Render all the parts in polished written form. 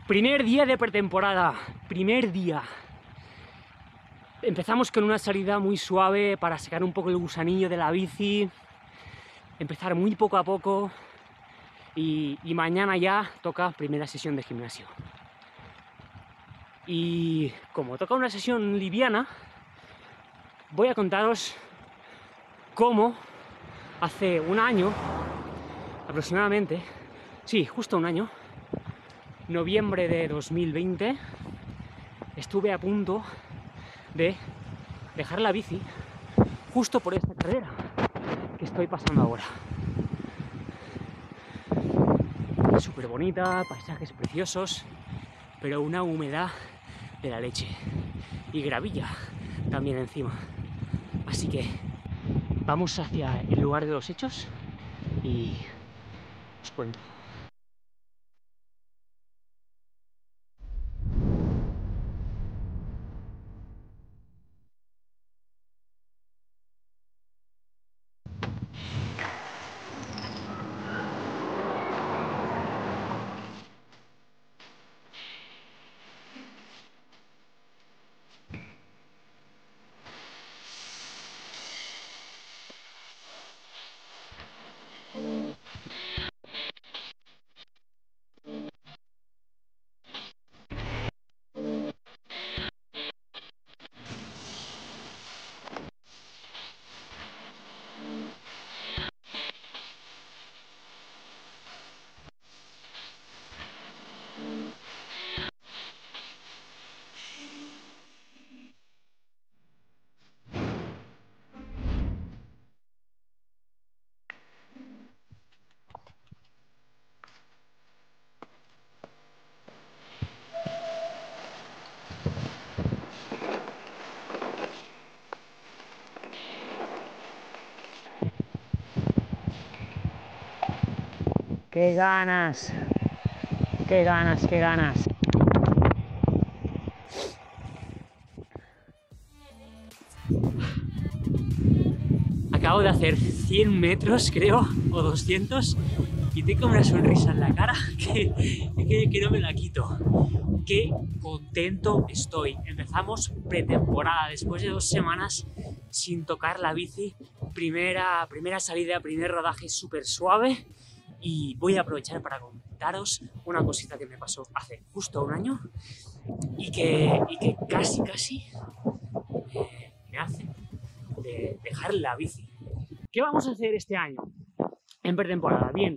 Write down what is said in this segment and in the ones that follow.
Primer día de pretemporada, primer día. Empezamos con una salida muy suave para sacar un poco el gusanillo de la bici, empezar muy poco a poco y mañana ya toca primera sesión de gimnasio. Y como toca una sesión liviana, voy a contaros cómo hace un año aproximadamente, sí, justo un año, noviembre de 2020, estuve a punto de dejar la bici justo por esta carrera que estoy pasando ahora. Súper bonita, paisajes preciosos, pero una humedad de la leche y gravilla también encima. Así que vamos hacia el lugar de los hechos y os cuento. ¡Qué ganas! ¡Qué ganas, qué ganas! Acabo de hacer 100 metros, creo, o 200, y tengo una sonrisa en la cara que no me la quito. ¡Qué contento estoy! Empezamos pretemporada, después de 2 semanas sin tocar la bici. Primera salida, primer rodaje súper suave. Y voy a aprovechar para contaros una cosita que me pasó hace justo un año y que casi me hace de dejar la bici. ¿Qué vamos a hacer este año en pretemporada? Bien,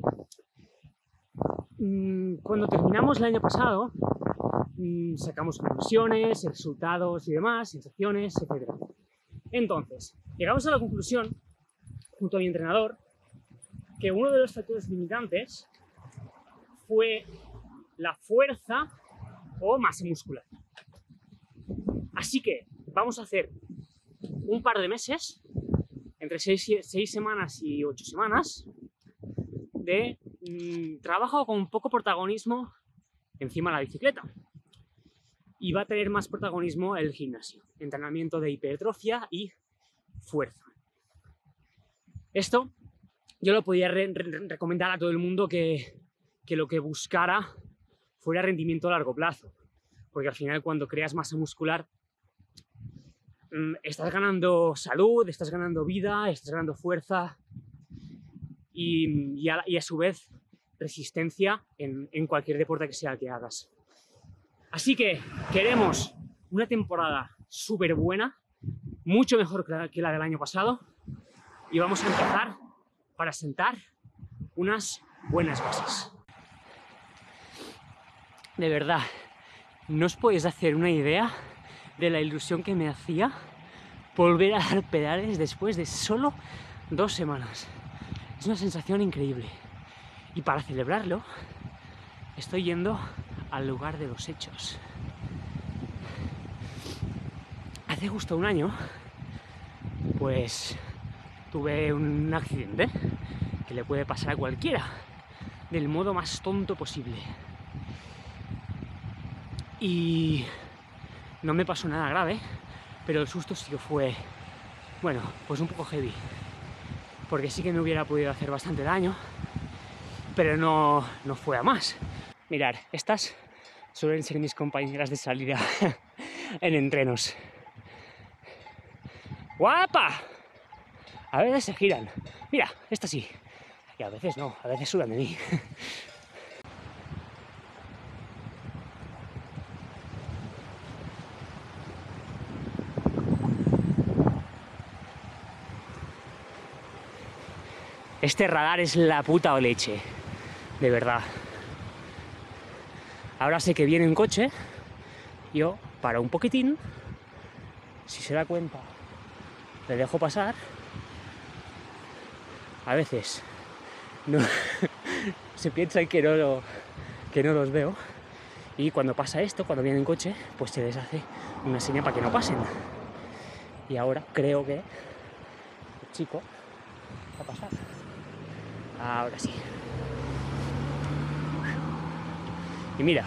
cuando terminamos el año pasado, sacamos conclusiones, resultados y demás, sensaciones, etc. Entonces, llegamos a la conclusión, junto a mi entrenador, que uno de los factores limitantes fue la fuerza o masa muscular. Así que vamos a hacer un par de meses, entre 6 semanas y 8 semanas, de trabajo con poco protagonismo encima de la bicicleta. Y va a tener más protagonismo el gimnasio, entrenamiento de hipertrofia y fuerza. Esto yo lo podía recomendar a todo el mundo que lo que buscara fuera rendimiento a largo plazo, porque al final cuando creas masa muscular estás ganando salud, estás ganando vida, estás ganando fuerza y a su vez resistencia en cualquier deporte que sea el que hagas. Así que queremos una temporada súper buena, mucho mejor que la del año pasado, y vamos a empezar para sentar unas buenas bases. De verdad, no os podéis hacer una idea de la ilusión que me hacía volver a dar pedales después de solo 2 semanas. Es una sensación increíble. Y para celebrarlo, estoy yendo al lugar de los hechos. Hace justo un año, pues tuve un accidente que le puede pasar a cualquiera, del modo más tonto posible. Y no me pasó nada grave, pero el susto sí que fue, bueno, pues un poco heavy, porque sí que me hubiera podido hacer bastante daño, pero no fue a más. Mirad, estas suelen ser mis compañeras de salida en entrenos. ¡Guapa! A veces se giran. Mira, esta sí. Y a veces no, a veces sudan de mí. Este radar es la puta leche, de verdad. Ahora sé que viene un coche, yo paro un poquitín, si se da cuenta le dejo pasar. A veces no, se piensan que no los veo, y cuando pasa esto, cuando viene un coche, pues se les hace una señal para que no pasen. Y ahora creo que el chico va a pasar. Ahora sí. Y mira,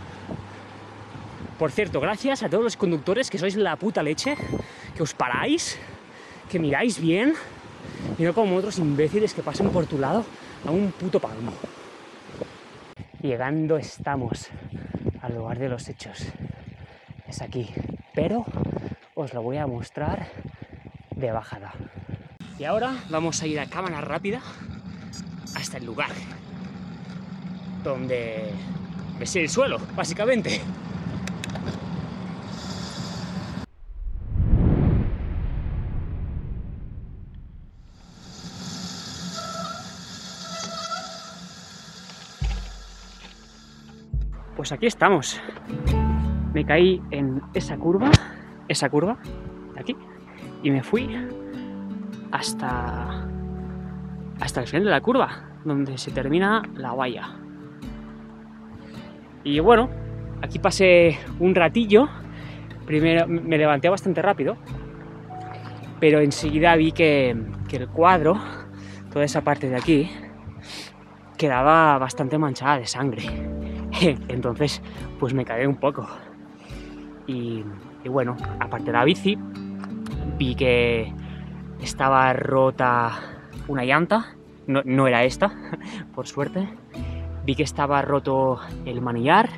por cierto, gracias a todos los conductores que sois la puta leche, que os paráis, que miráis bien, y no como otros imbéciles que pasan por tu lado a un puto palmo. Llegando estamos al lugar de los hechos. Es aquí, pero os lo voy a mostrar de bajada. Y ahora vamos a ir a cámara rápida hasta el lugar donde ves el suelo, básicamente. Pues aquí estamos. Me caí en esa curva de aquí, y me fui hasta el final de la curva, donde se termina la valla. Y bueno, aquí pasé un ratillo. Primero me levanté bastante rápido, pero enseguida vi que el cuadro, toda esa parte de aquí, quedaba bastante manchada de sangre. Entonces, pues me cagué un poco. Y bueno, aparte de la bici, vi que estaba rota una llanta. No era esta, por suerte. Vi que estaba roto el manillar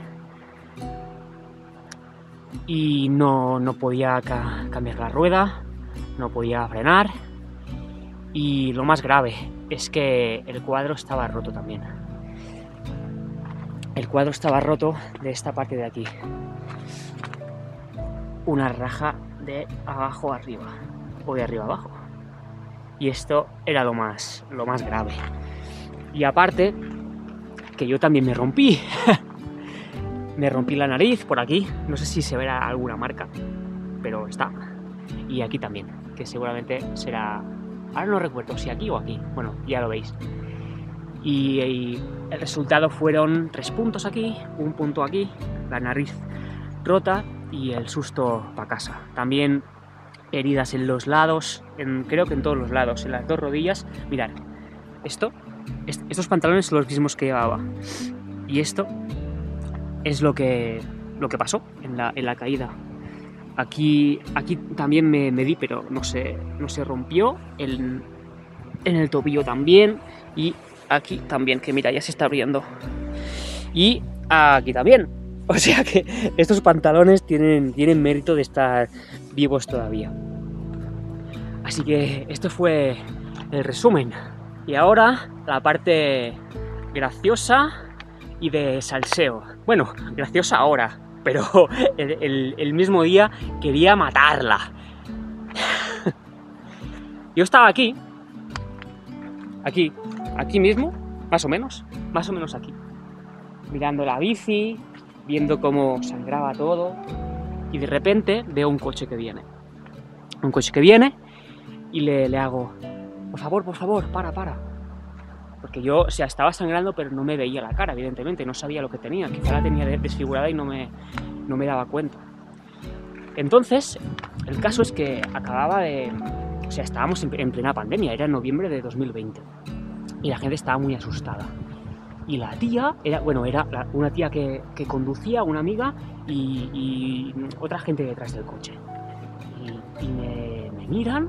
y no podía cambiar la rueda, no podía frenar. Y lo más grave es que el cuadro estaba roto también. El cuadro estaba roto de esta parte de aquí. Una raja de abajo arriba, o de arriba abajo. Y esto era lo más grave. Y aparte, que yo también me rompí. Me rompí la nariz por aquí. No sé si se verá alguna marca, pero está. Y aquí también, que seguramente será... Ahora no recuerdo si aquí o aquí. Bueno, ya lo veis. Y el resultado fueron 3 puntos aquí, 1 punto aquí, la nariz rota y el susto para casa. También heridas en los lados, creo que en todos los lados, en las 2 rodillas. Mirad, estos pantalones son los mismos que llevaba. Y esto es lo que pasó en la caída. Aquí también me di, pero no se rompió. En el tobillo también. Y aquí también, que mira, ya se está abriendo. Y aquí también. O sea que estos pantalones tienen mérito de estar vivos todavía. Así que esto fue el resumen. Y ahora la parte graciosa y de salseo. Bueno, graciosa ahora, pero el mismo día quería matarla. Yo estaba aquí mismo, más o menos aquí, mirando la bici, viendo cómo sangraba todo, y de repente veo un coche que viene. Y le hago, por favor, para. Porque yo, o sea, estaba sangrando, pero no me veía la cara, evidentemente, no sabía lo que tenía, quizá la tenía desfigurada y no me daba cuenta. Entonces, el caso es que o sea, estábamos en plena pandemia, era en noviembre de 2020, y la gente estaba muy asustada. Y la tía, era una tía que conducía, una amiga, y otra gente detrás del coche. Y me miran,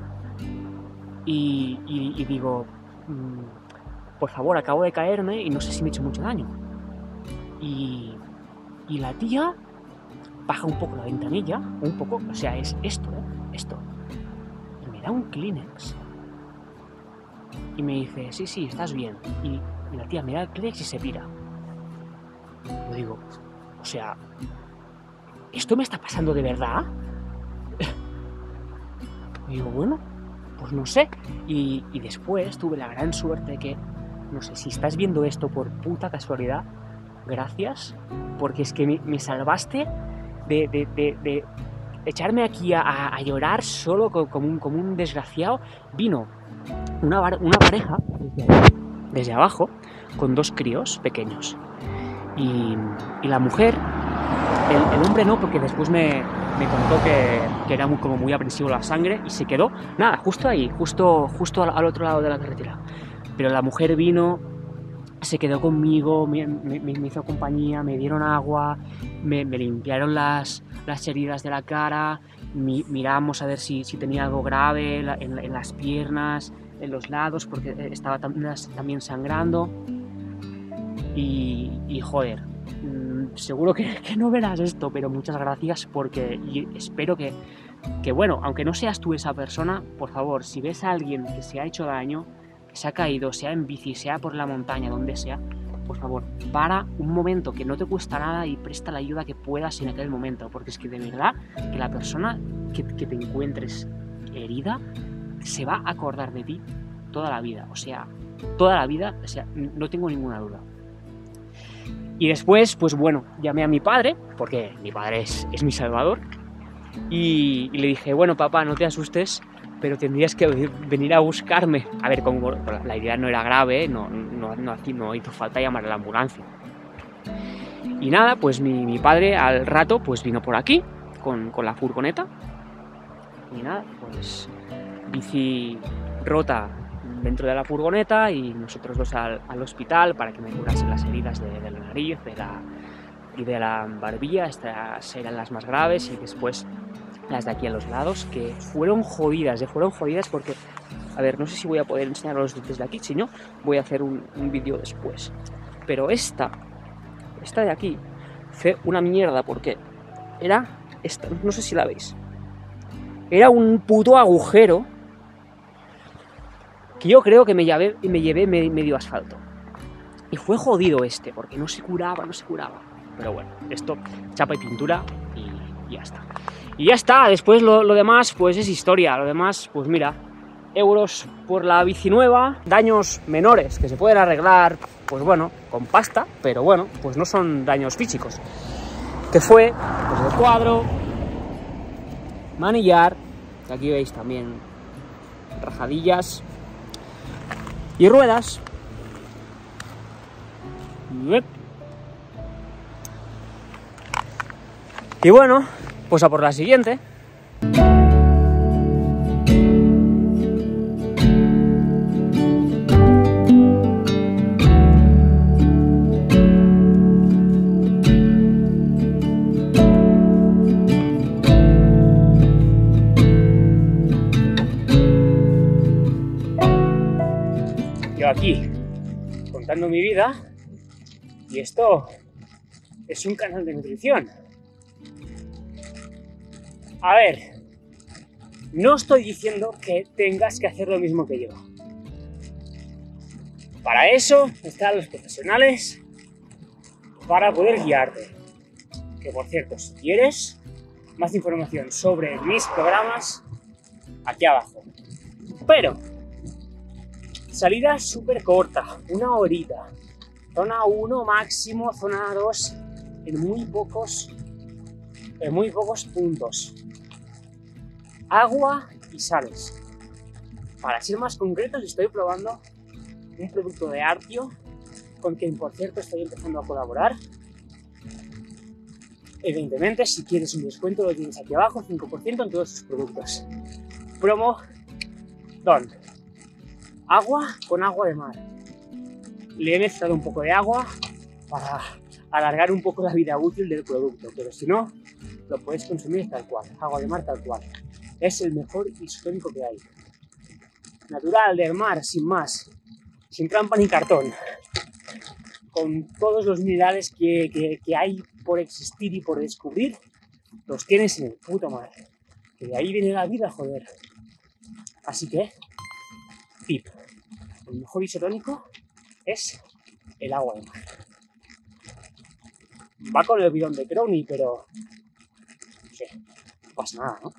y digo, por favor, acabo de caerme y no sé si me he hecho mucho daño. Y Y la tía baja un poco la ventanilla, un poco, o sea, es esto, esto. Y me da un Kleenex. Y me dice, sí, estás bien. Y la tía me da el Kleenex y se pira. Yo digo, o sea, ¿esto me está pasando de verdad? Y digo, bueno, pues no sé. Y después tuve la gran suerte que, no sé, si estás viendo esto por puta casualidad, gracias, porque es que me salvaste de echarme aquí a llorar solo como un desgraciado. Vino una pareja desde abajo con 2 críos pequeños. Y la mujer, el hombre no, porque después me contó que era como muy aprensivo la sangre y se quedó, nada, justo ahí, justo al otro lado de la carretera. Pero la mujer vino, se quedó conmigo, me hizo compañía, me dieron agua, me limpiaron las heridas de la cara, miramos a ver si tenía algo grave en las piernas, en los lados, porque estaba también sangrando. Y joder, seguro que no verás esto, pero muchas gracias, porque y espero que bueno, aunque no seas tú esa persona, por favor, si ves a alguien que se ha hecho daño, que se ha caído, sea en bici, sea por la montaña, donde sea, por favor, para un momento, que no te cuesta nada, y presta la ayuda que puedas en aquel momento, porque es que de verdad que la persona que te encuentres herida se va a acordar de ti toda la vida, o sea, no tengo ninguna duda. Y después, pues bueno, llamé a mi padre, porque mi padre es mi salvador, y le dije, bueno, papá, no te asustes, pero tendrías que venir a buscarme. A ver, como la idea no era grave, no hizo falta llamar a la ambulancia. Y nada, pues mi padre al rato pues vino por aquí con la furgoneta. Y nada, pues bici rota dentro de la furgoneta y nosotros dos al hospital para que me curasen las heridas de la nariz y de la barbilla. Estas eran las más graves, y después las de aquí a los lados, que fueron jodidas porque, a ver, no sé si voy a poder enseñaros desde aquí, si no, voy a hacer un vídeo después. Pero esta de aquí fue una mierda, porque era esta, no sé si la veis, era un puto agujero que yo creo que me llevé medio asfalto. Y fue jodido porque no se curaba. Pero bueno, esto, chapa y pintura y ya está. Y ya está, después lo demás pues es historia. Lo demás, pues mira, euros por la bici nueva, daños menores que se pueden arreglar, pues bueno, con pasta, pero bueno, pues no son daños físicos. Que fue, pues el cuadro, manillar, que aquí veis también rajadillas, y ruedas. Y bueno, pues a por la siguiente. Yo aquí contando mi vida, y esto es un canal de nutrición. A ver, no estoy diciendo que tengas que hacer lo mismo que yo. Para eso están los profesionales, para poder guiarte. Que por cierto, si quieres más información sobre mis programas, aquí abajo. Pero salida súper corta, 1 horita. Zona 1 máximo, zona 2 en muy pocos puntos. Agua y sales. Para ser más concretos, estoy probando un producto de Artio, con quien por cierto estoy empezando a colaborar. Evidentemente, si quieres un descuento lo tienes aquí abajo, 5% en todos sus productos. Promo Don. Agua con agua de mar. Le he mezclado un poco de agua para alargar un poco la vida útil del producto, pero si no, lo puedes consumir tal cual, agua de mar tal cual. Es el mejor isotónico que hay. Natural, del mar, sin más, sin trampa ni cartón, con todos los minerales que hay por existir y por descubrir, los tienes en el puto mar. Que de ahí viene la vida, joder. Así que, tip, el mejor isotónico es el agua de mar. Va con el bidón de Crowny, pero no sé, no pasa nada, ¿no?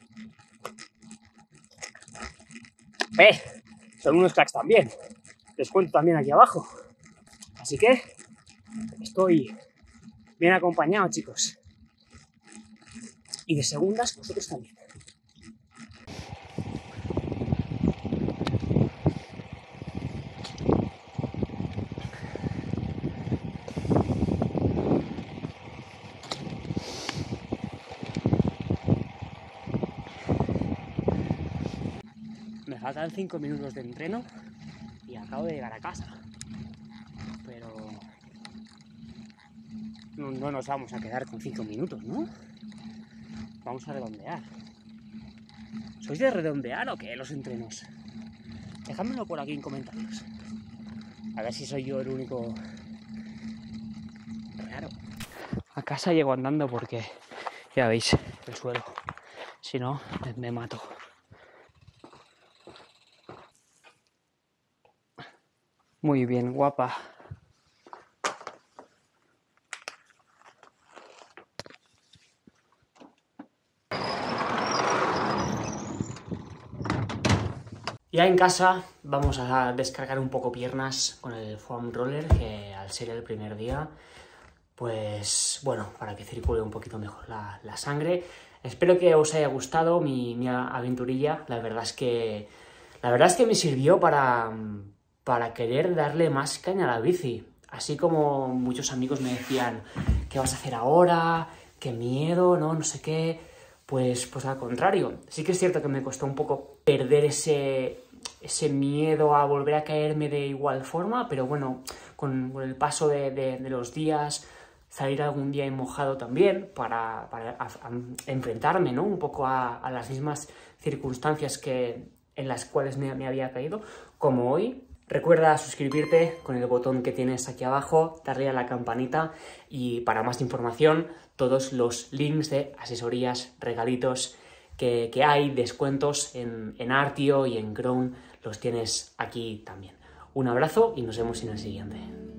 Son unos cracks también. Les cuento también aquí abajo. Así que estoy bien acompañado, chicos. Y de segundas, vosotros también. Me faltan 5 minutos de entreno y acabo de llegar a casa. Pero no nos vamos a quedar con 5 minutos, ¿no? Vamos a redondear. ¿Sois de redondear o qué los entrenos? Dejádmelo por aquí en comentarios. A ver si soy yo el único raro. A casa llego andando porque, ya veis, el suelo. Si no, me mato. Muy bien, guapa. Ya en casa vamos a descargar un poco piernas con el foam roller, que al ser el primer día, pues bueno, para que circule un poquito mejor la sangre. Espero que os haya gustado mi aventurilla. La verdad es que me sirvió para querer darle más caña a la bici. Así como muchos amigos me decían, ¿qué vas a hacer ahora? ¿Qué miedo? No sé qué. Pues al contrario. Sí que es cierto que me costó un poco perder ese miedo a volver a caerme de igual forma, pero bueno, con el paso de los días, salir algún día mojado también para enfrentarme, ¿no? Un poco a las mismas circunstancias en las cuales me había caído, como hoy. Recuerda suscribirte con el botón que tienes aquí abajo, darle a la campanita y para más información todos los links de asesorías, regalitos que hay, descuentos en Artio y en Grown, los tienes aquí también. Un abrazo y nos vemos en el siguiente.